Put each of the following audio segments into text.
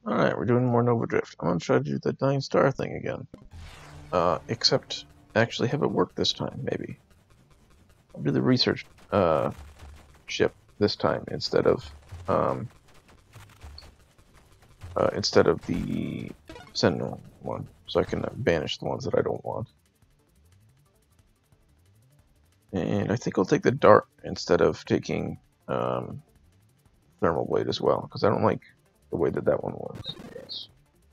Alright, we're doing more Nova Drift. I'm gonna try to do the Dying Star thing again. Except actually have it work this time, maybe. I'll do the research ship this time instead of the Sentinel one, so I can banish the ones that I don't want. And I think I'll take the Dart instead of taking Thermal Blade as well, because I don't like the way that that one works. Yes.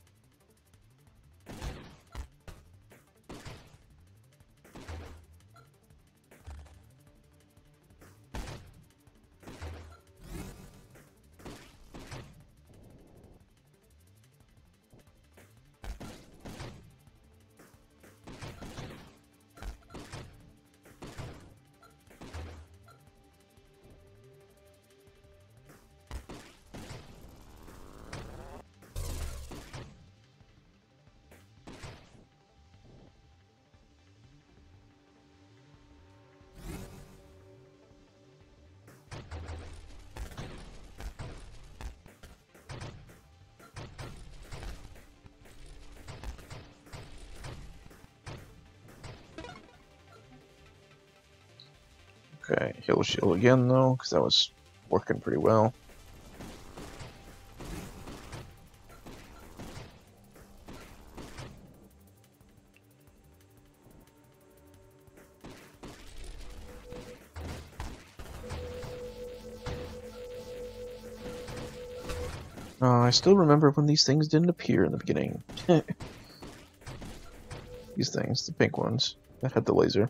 Okay, heal shield again though, because that was working pretty well. I still remember when these things didn't appear in the beginning. These things, the pink ones, that had the laser.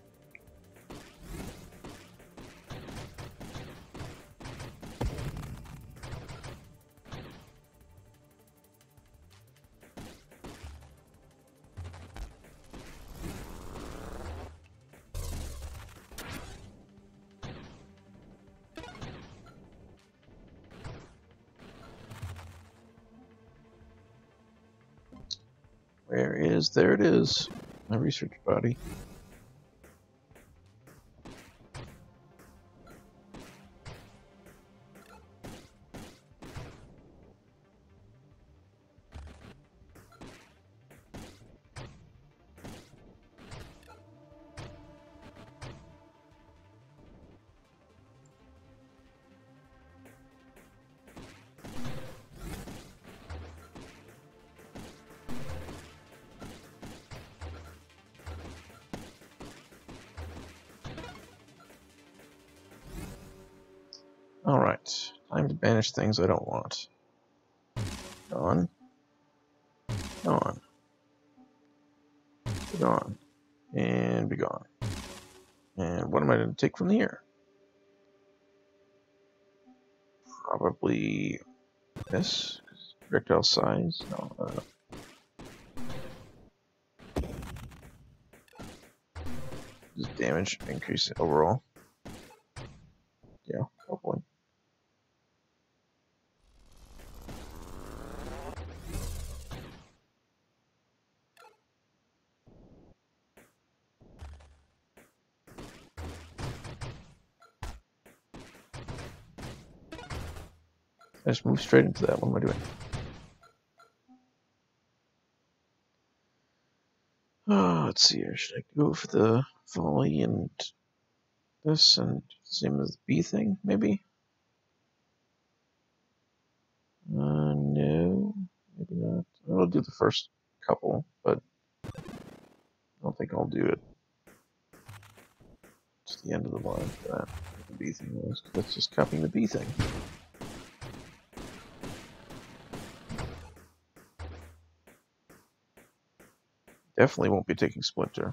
There it is, my research body. Alright, time to banish things I don't want. Gone. Gone. Be gone. And be gone. And what am I going to take from here? Probably this. Projectile size? No. Just damage increase overall. Yeah, hopefully. I just moved straight into that. What am I doing? Oh, let's see here. Should I go for the volley and this and same as the B thing, maybe? No, maybe not. I'll do the first couple, but I don't think I'll do it. It's the end of the line for that. The B thing was. That's just copying the B thing. Definitely won't be taking Splinter.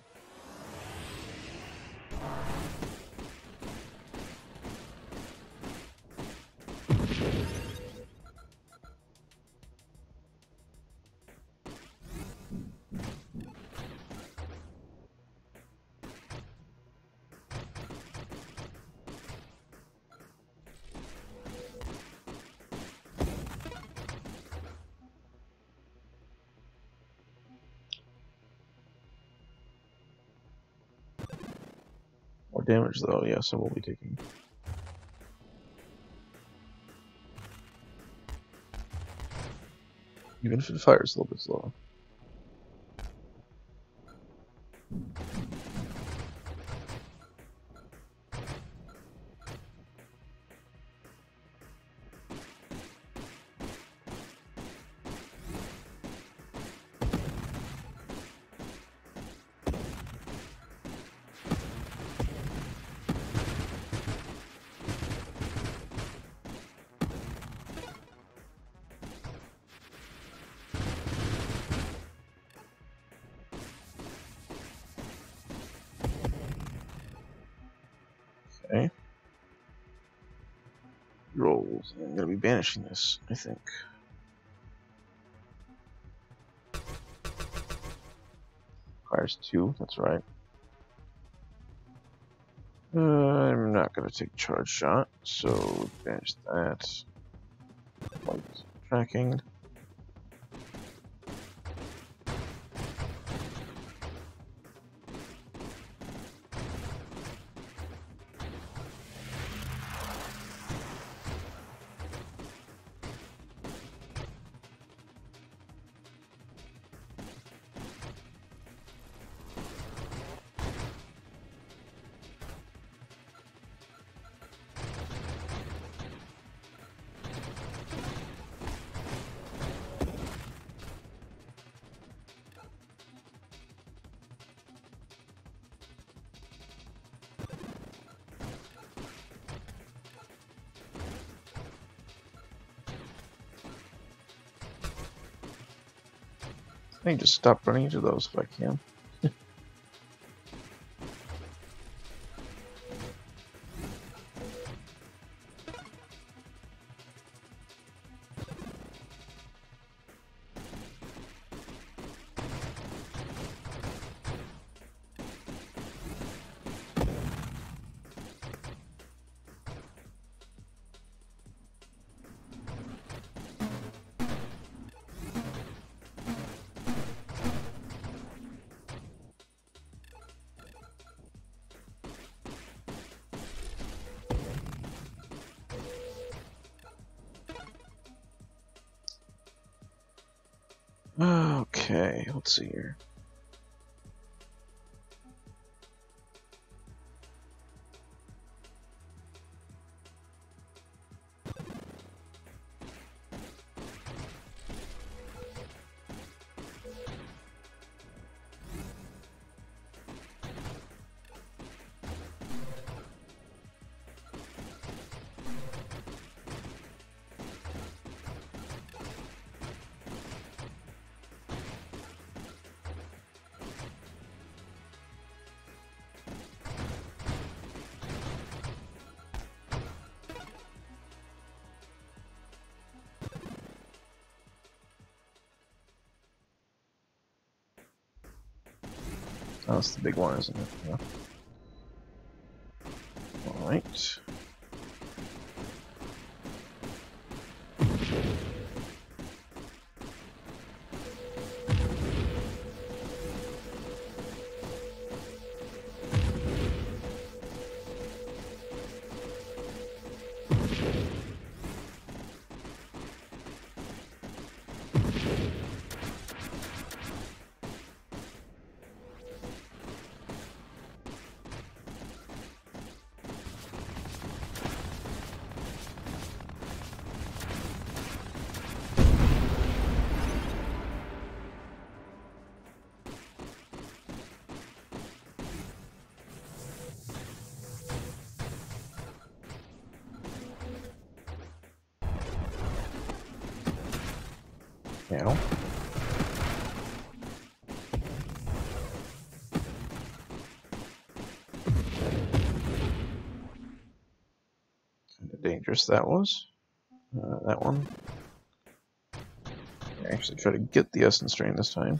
More damage though, yes, I will be taking. even if it fires a little bit slower. Okay. Rolls. I'm gonna be banishing this, I think. Requires 2, that's right. I'm not gonna take charge shot, so banish that. Light tracking. I need to stop running into those if I can. Okay, let's see here. Oh, that's the big one, isn't it? Yeah. Alright. Now. Kind of dangerous that was. That one. I actually try to get the Essence Drain this time.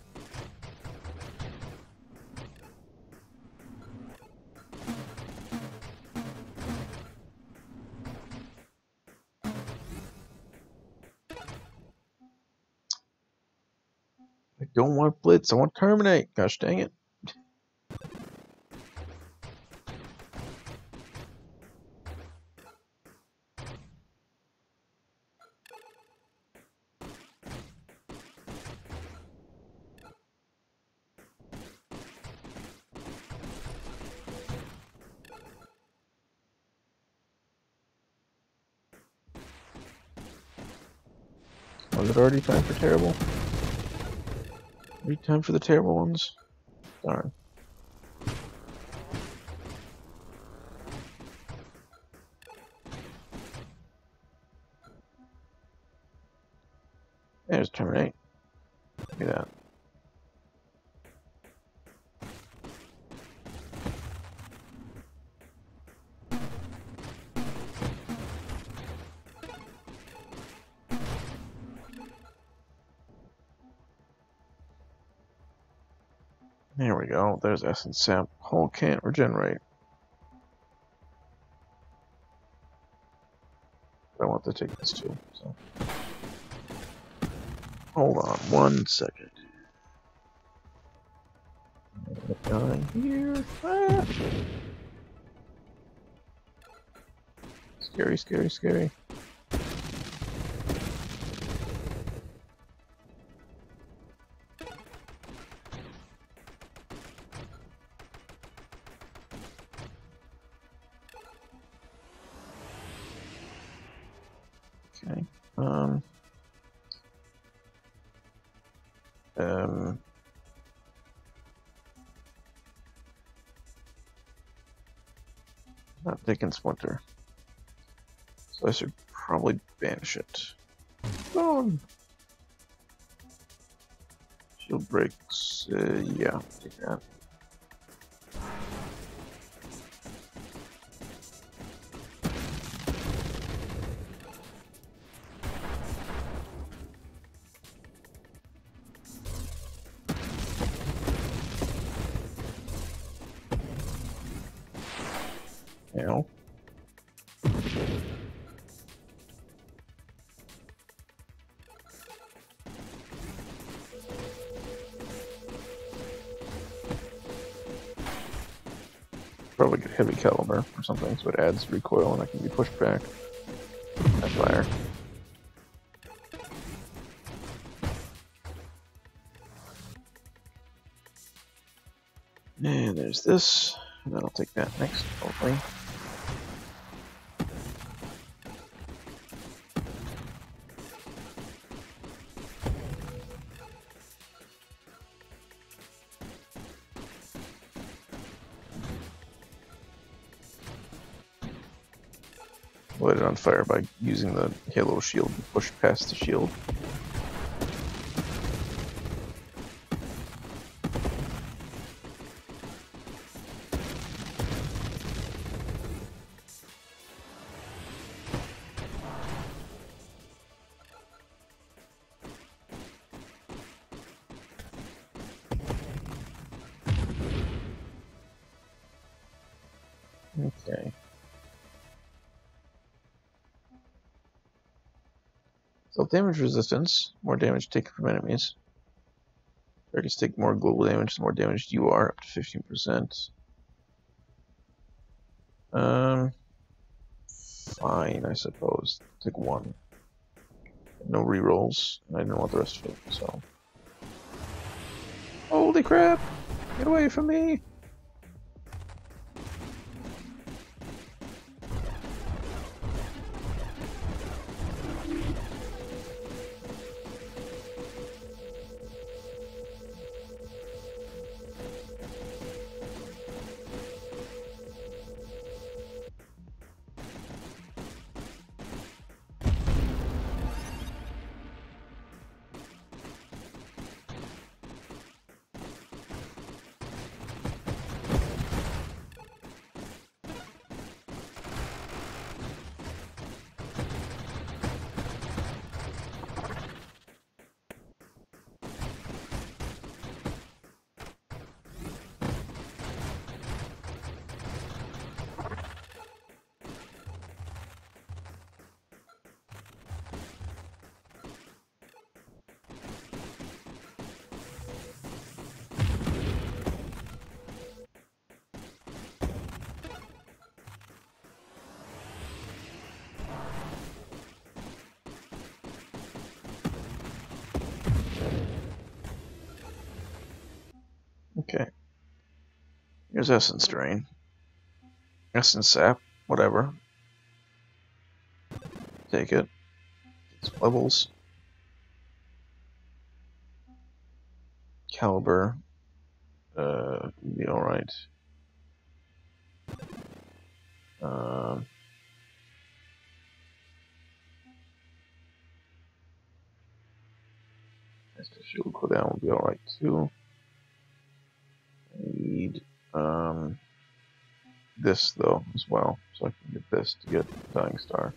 I don't want Blitz, I want Terminate! Gosh dang it. Was it already time for terrible? Already time for the terrible ones? Darn. There's terminate. Look at that. There we go. There's essence sap. Hull can't regenerate. But I want to take this too. So. Hold on 1 second. Down here. Ah. Scary, scary, scary. Okay. Not taking Splinter. So I should probably banish it. Gone! Shield breaks. Yeah, take that. Ow. Probably get heavy caliber or something, so it adds recoil and I can be pushed back. That fire. And there's this, and then I'll take that next, hopefully. Light it on fire by using the Halo shield to push past the shield. Okay. Self-damage resistance, more damage taken from enemies. Targets take more global damage the more damaged you are, up to 15%. Fine, I suppose. Take 1. No rerolls. I don't want the rest of it, so. Holy crap! Get away from me! Okay. Here's Essence Drain. Essence Sap, whatever. Take it. It's levels. caliber. Be alright. Master shield cooldown will be alright too. I need this though as well, so I can get this to get Dying Star.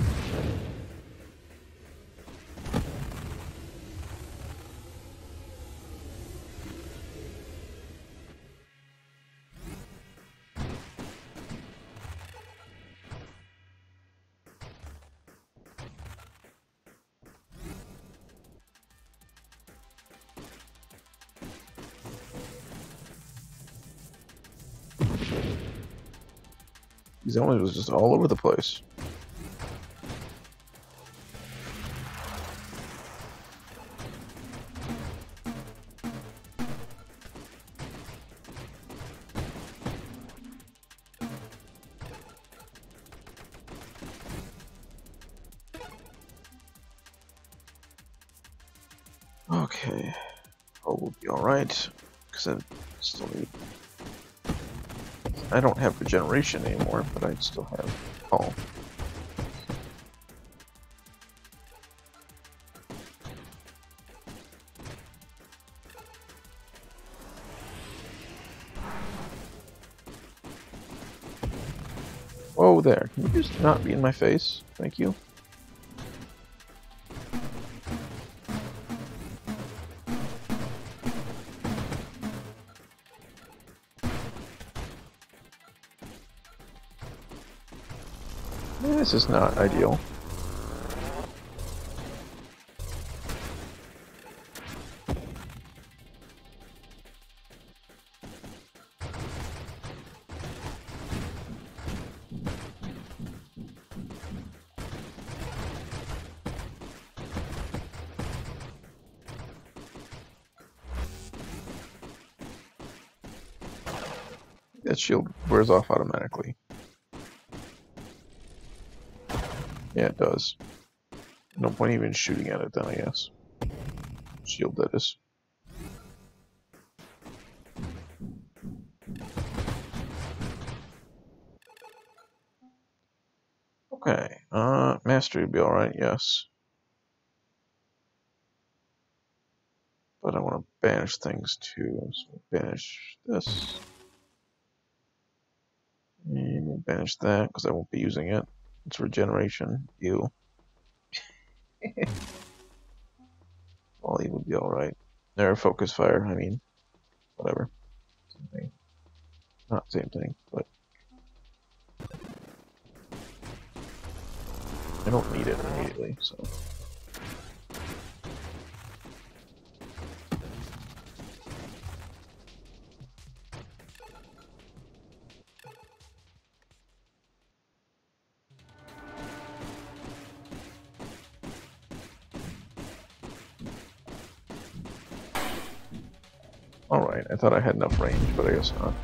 Xelna was just all over the place. Okay, oh, we'll be alright, because I still need... I don't have regeneration anymore, but I still have all. Whoa there, can you just not be in my face? Thank you. This is not ideal. That shield wears off automatically. Yeah, it does. No point even shooting at it then, I guess. Shield, that is. Okay, mastery would be alright, yes. But I want to banish things too, so banish this. And we'll banish that, because I won't be using it. It's regeneration. Ew. Volley would be alright. Or focus fire, I mean. Whatever. Same thing. Not same thing, but... I don't need it immediately, so... Alright, I thought I had enough range, but I guess not.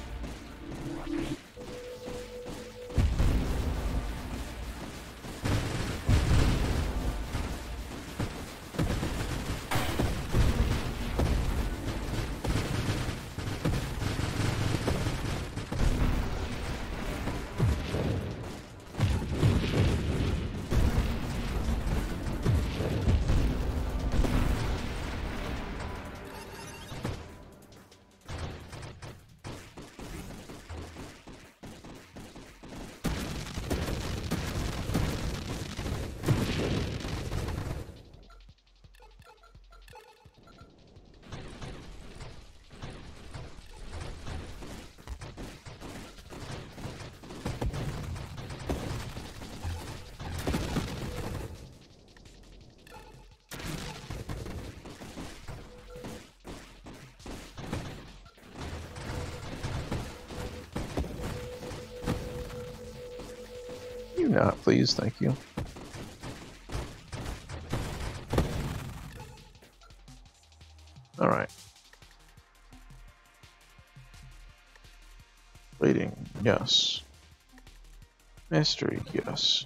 You not, please, thank you. Alright. Rating, yes. Mastery, yes.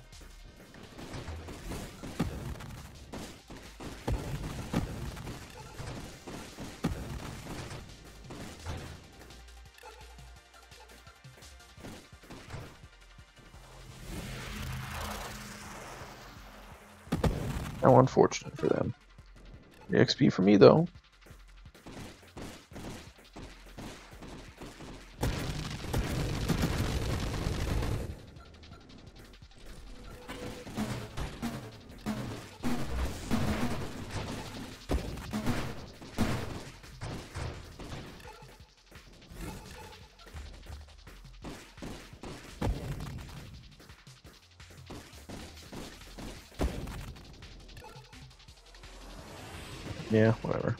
How unfortunate for them. The XP for me, though. Yeah, whatever.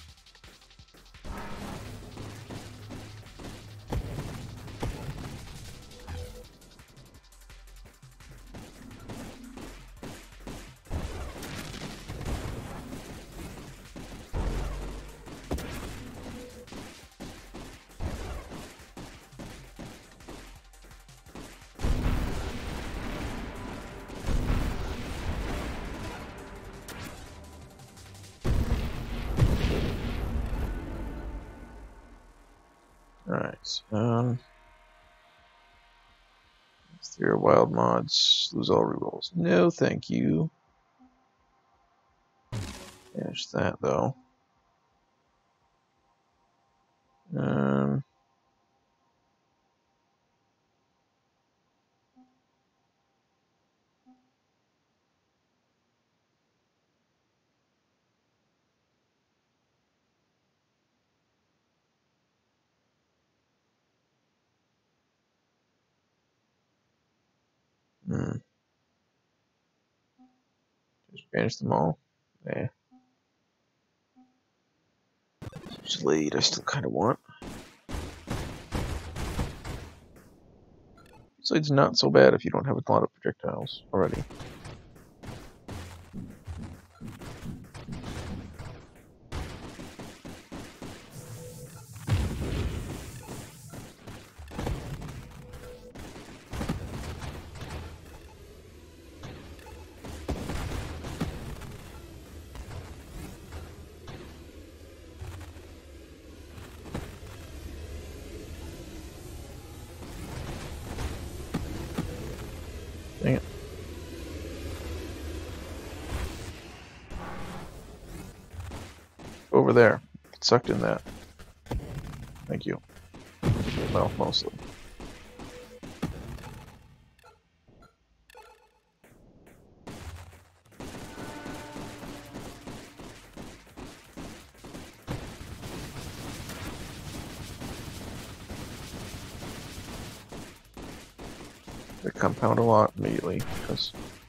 Alright, let's do your wild mods, lose all rerolls. No, thank you. Finish that, though. Just banish them all. Yeah. Slade, I still kind of want. Slade's not so bad if you don't have a lot of projectiles already. Dang it. Over there. Get sucked in that. Thank you. Well, mostly. They compound a lot immediately, because...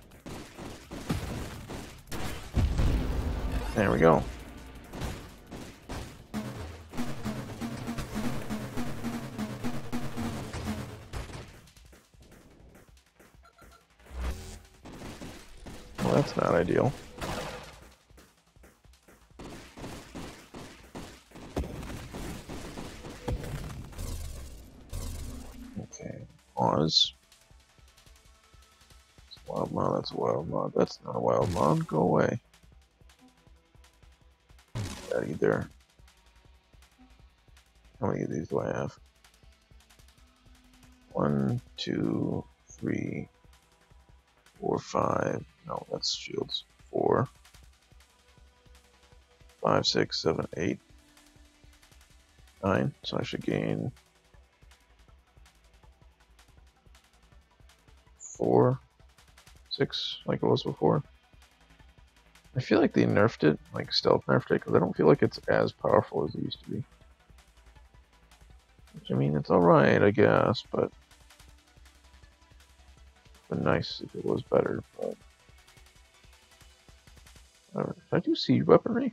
There we go. Well, that's not ideal. Okay, pause. Wild mod, that's a wild mod. That's not a wild mod. Go away. That either. How many of these do I have? 1, 2, 3, 4, 5. No, that's shields. 4, 5, 6, 7, 8, 9. So I should gain 4, 6, like it was before. I feel like they nerfed it, like stealth nerfed it, because I don't feel like it's as powerful as it used to be. Which, I mean, it's alright, I guess, but it'd been nice if it was better, but... Did I do siege weaponry?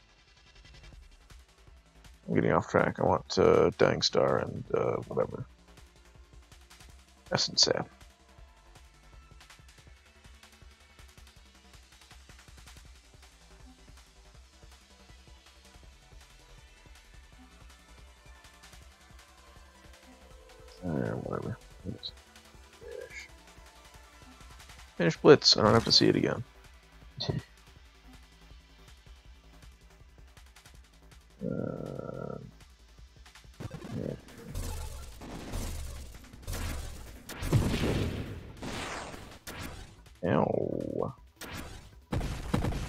I'm getting off track. I want Dying Star and whatever. Essence Sap. Whatever. Finish. Finish Blitz. I don't have to see it again. Yeah. Ow.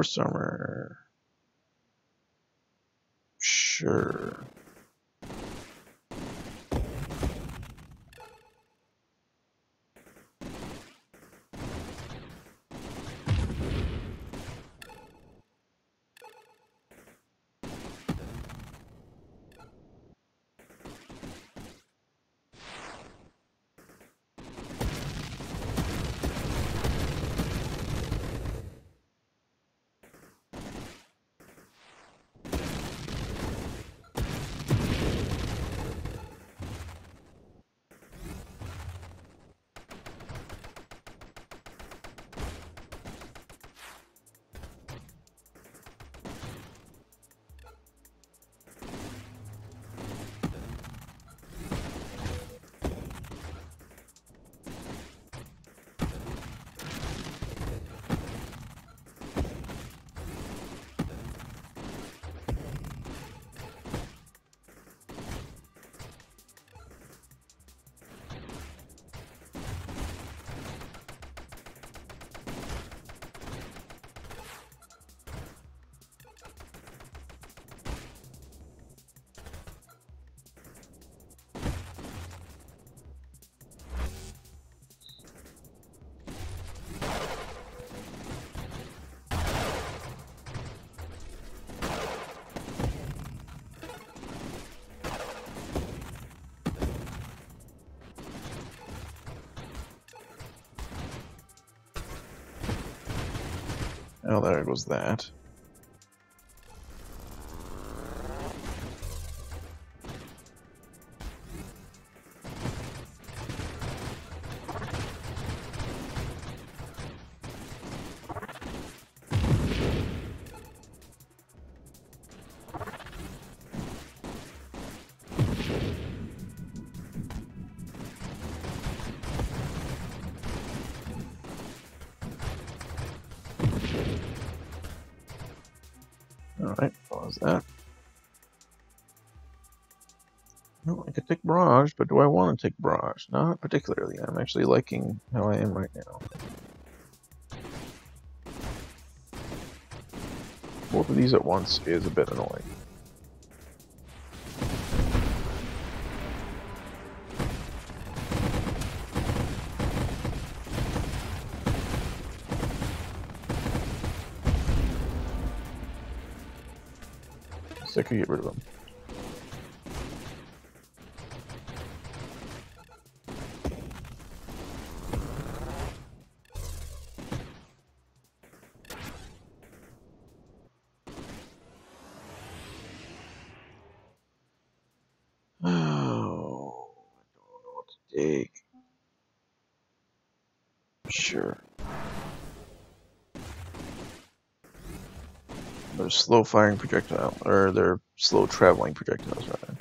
Force armor. Sure. Oh, there goes that. Alright, pause that. Well, I could take Barrage, but do I want to take Barrage? Not particularly. I'm actually liking how I am right now. Both of these at once is a bit annoying. So I could get rid of them. Oh, I don't know what to take. Sure. They're slow firing projectile, or they're slow traveling projectiles, rather.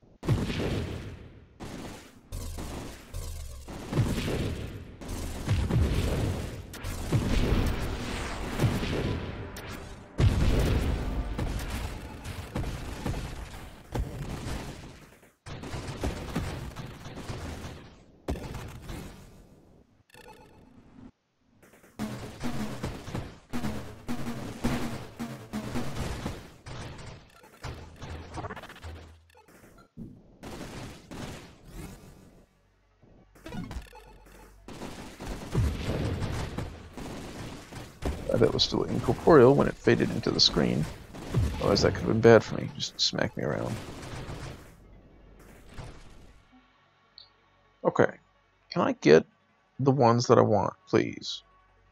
That was still incorporeal when it faded into the screen. Otherwise that could have been bad for me. Just smack me around. Okay. Can I get the ones that I want, please?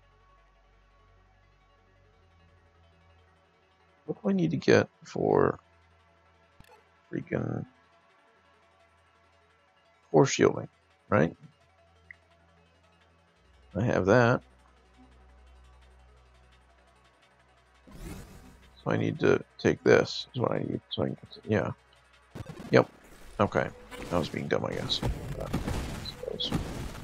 What do I need to get for freaking force shielding, right? I have that. So I need to take this, is what I need. So I can get to, yeah. Yep. Okay. I was being dumb, I guess. I suppose.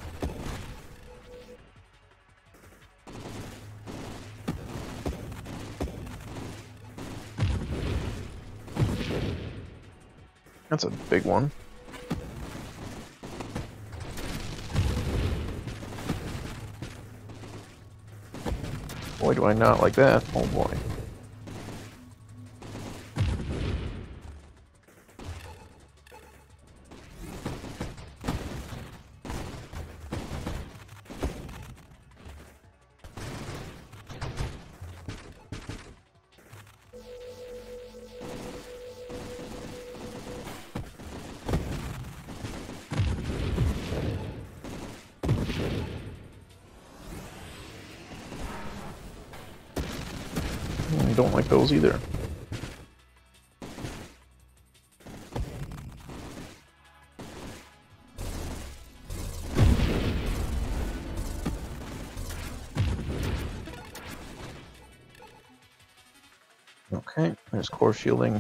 That's a big one. Boy, do I not like that. Oh boy. I don't like those either. Okay, there's core shielding.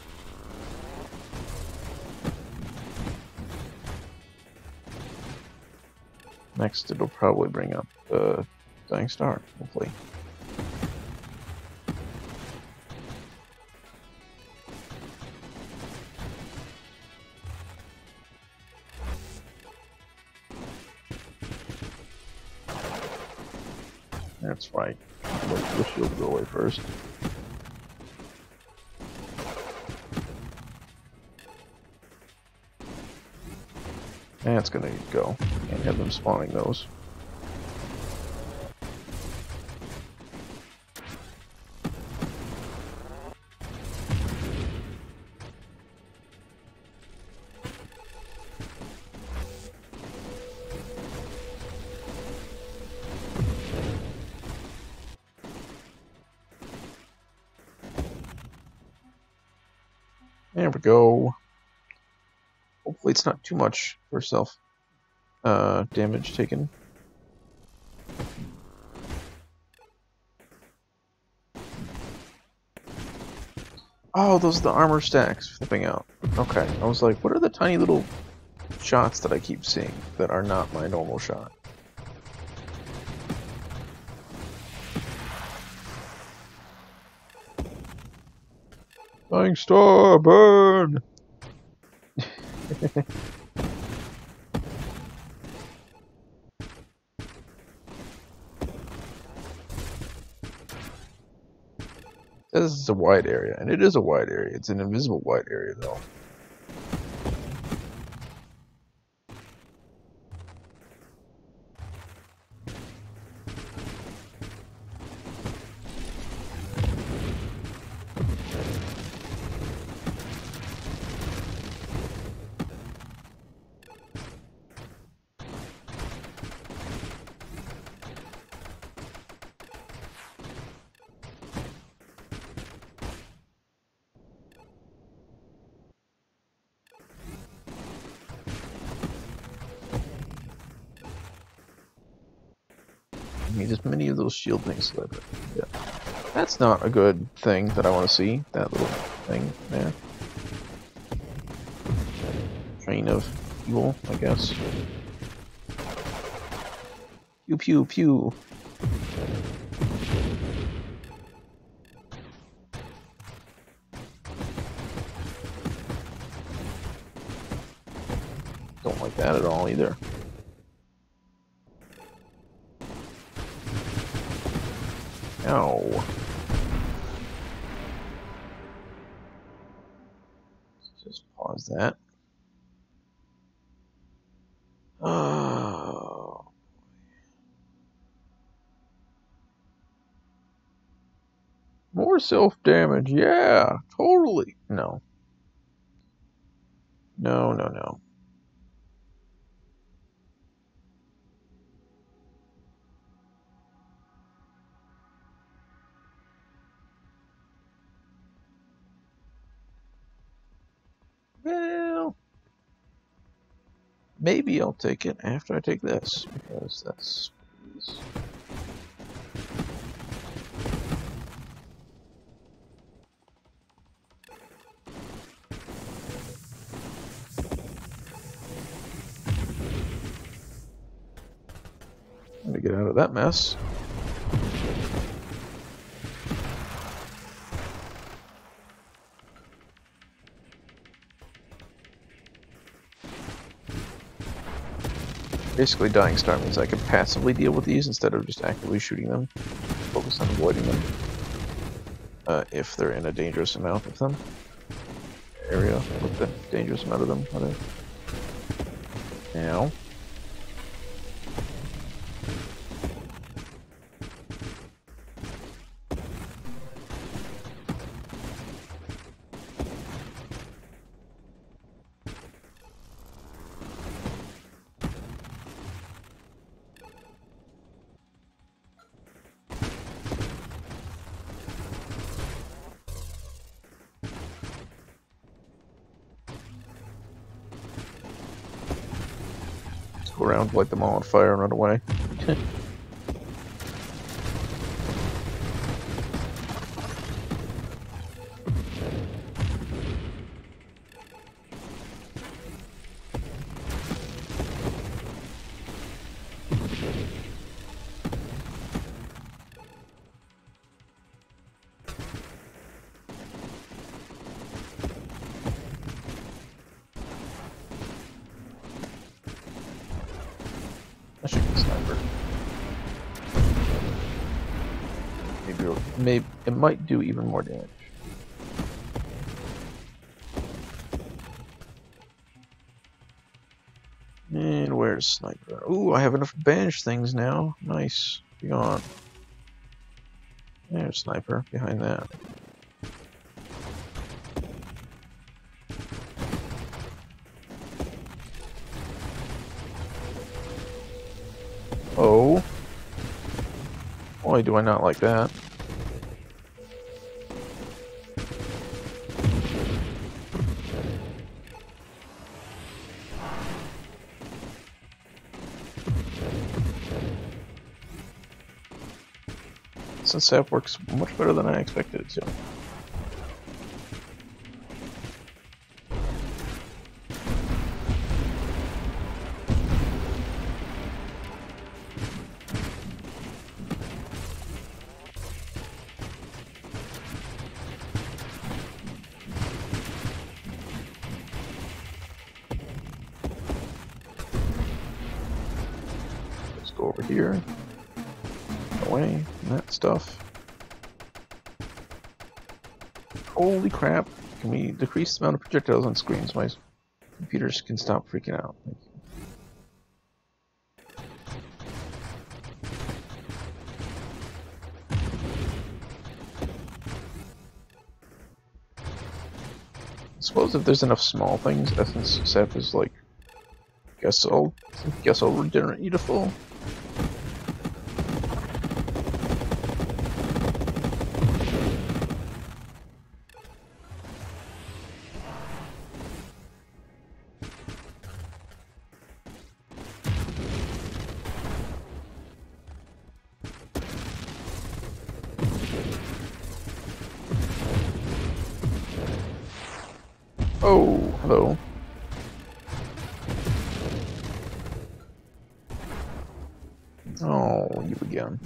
Next, it'll probably bring up the Dying Star, hopefully. That's right. Wait for the shield to go away first. That's gonna go. Can't have them spawning those. There we go. Hopefully it's not too much for self damage taken. Oh, those are the armor stacks flipping out. Okay, I was like, what are the tiny little shots that I keep seeing that are not my normal shot? Dying Star, burn! This is a wide area, and it is a wide area. It's an invisible wide area, though. I need as many of those shield things as I yeah. That's not a good thing that I want to see. That little thing there. Train of evil, I guess. Pew pew pew. Don't like that at all either. Ow. Just pause that. Oh. More self-damage, yeah, totally. No. No, no, no. Well, maybe I'll take it after I take this, because that's... I'm gonna get out of that mess. Basically, Dying Star means I can passively deal with these instead of just actively shooting them. Focus focus on avoiding them. If they're in a dangerous amount of them. Area with the dangerous amount of them. Now. Go around, light them all on fire, and run away. I should be a sniper. Maybe it might do even more damage. And where's sniper? Ooh, I have enough to banish things now. Nice. Be gone. There's sniper behind that. Oh. Boy, do I not like that. Since that works much better than I expected it to. Let's go over here. Away from that stuff. Holy crap! Can we decrease the amount of projectiles on screens? My computers can stop freaking out. Thank you. I suppose if there's enough small things, Essence Sap is like, guess I'll regenerate you to full. Oh, hello. Oh, you again.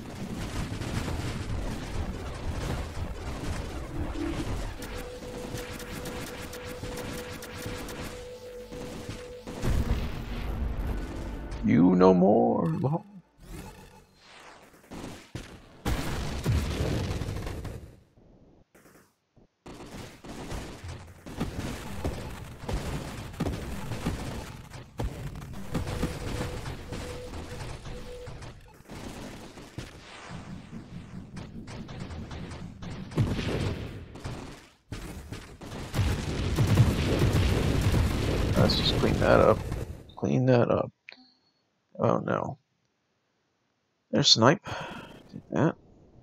You no more. Let's just clean that up. Clean that up. Oh no. There's Snipe. Take that.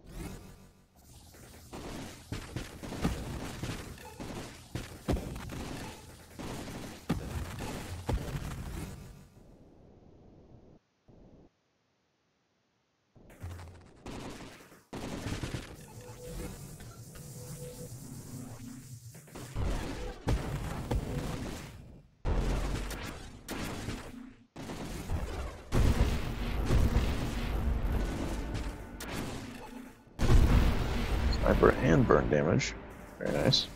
Sniper and burn damage. Very nice.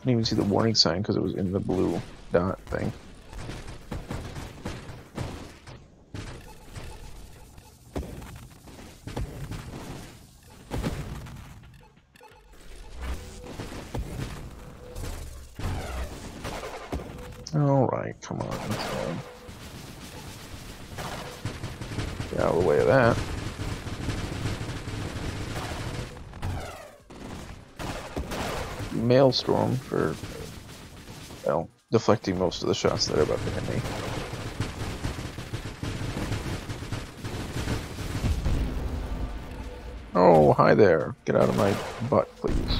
Couldn't even see the warning sign because it was in the blue dot thing. Alright, come on. Get out of the way of that. Maelstrom for, well, deflecting most of the shots that are about to hit me. Oh, hi there. Get out of my butt, please.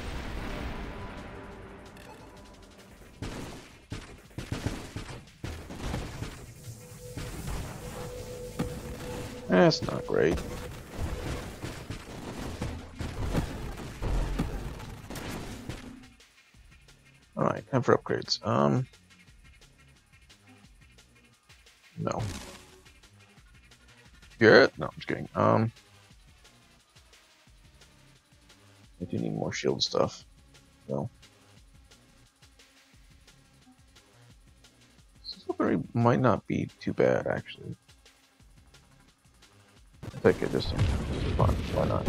That's not great. Alright, time for upgrades. No. Yeah, no, I'm just kidding. I do need more shield stuff. So. This might not be too bad, actually. I think it just fun. Why not?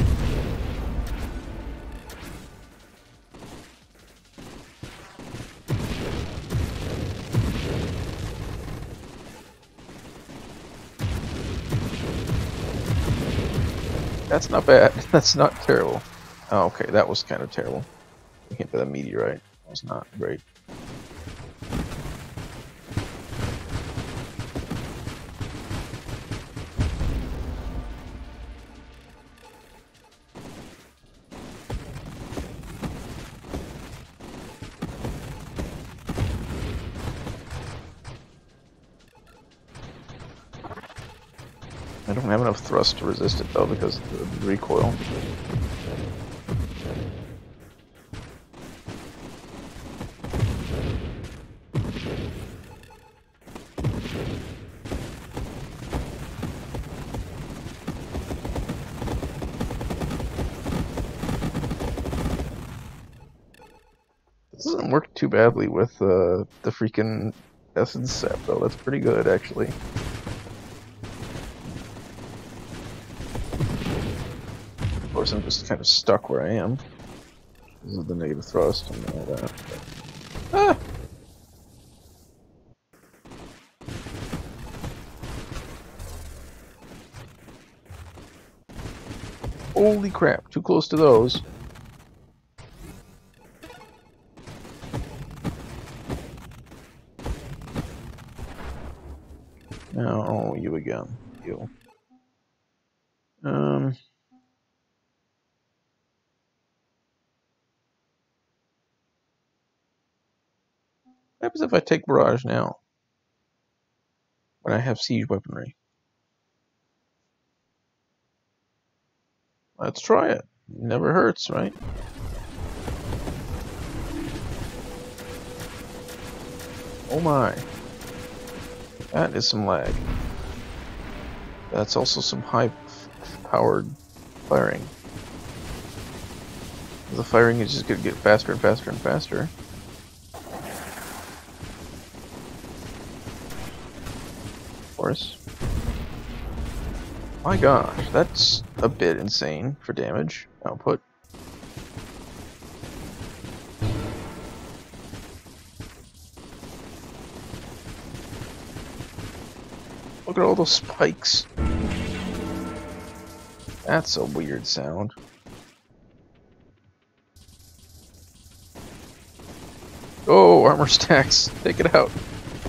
That's not bad. That's not terrible. Oh, okay, that was kind of terrible. I hit by the meteorite. That was not great. I don't have enough thrust to resist it though because of the recoil. This doesn't work too badly with the freaking essence sap though. That's pretty good actually. Of course, I'm just kind of stuck where I am. This is the negative thrust and all that. But... Ah! Holy crap, too close to those. Now, oh, you again. You. What happens if I take barrage now? When I have siege weaponry? Let's try it. Never hurts, right? Oh my. That is some lag. That's also some high-powered firing. The firing is just going to get faster and faster and faster. Of course. My gosh, that's a bit insane for damage output. Look at all those spikes. That's a weird sound. Oh, armor stacks. Take it out.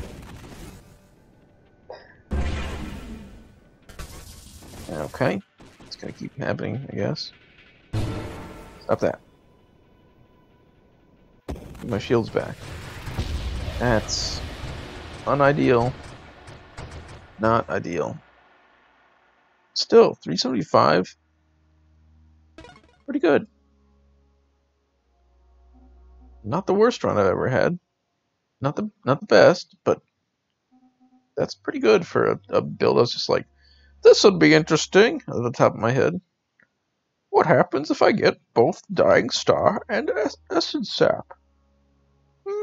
Okay. It's gonna keep happening, I guess. Stop that. Get my shield's back. That's unideal. Not ideal. Still, 375. Pretty good. Not the worst run I've ever had. Not the best, but that's pretty good for a build. I was just like, this would be interesting at the top of my head. What happens if I get both Dying Star and Essence Sap?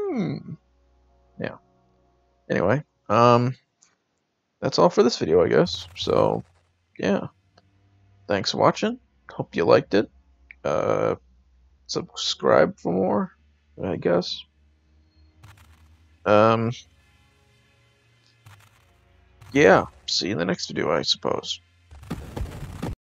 Yeah. Anyway, that's all for this video, I guess. So, yeah. Thanks for watching. Hope you liked it. Subscribe for more, I guess. Yeah. See you in the next video, I suppose.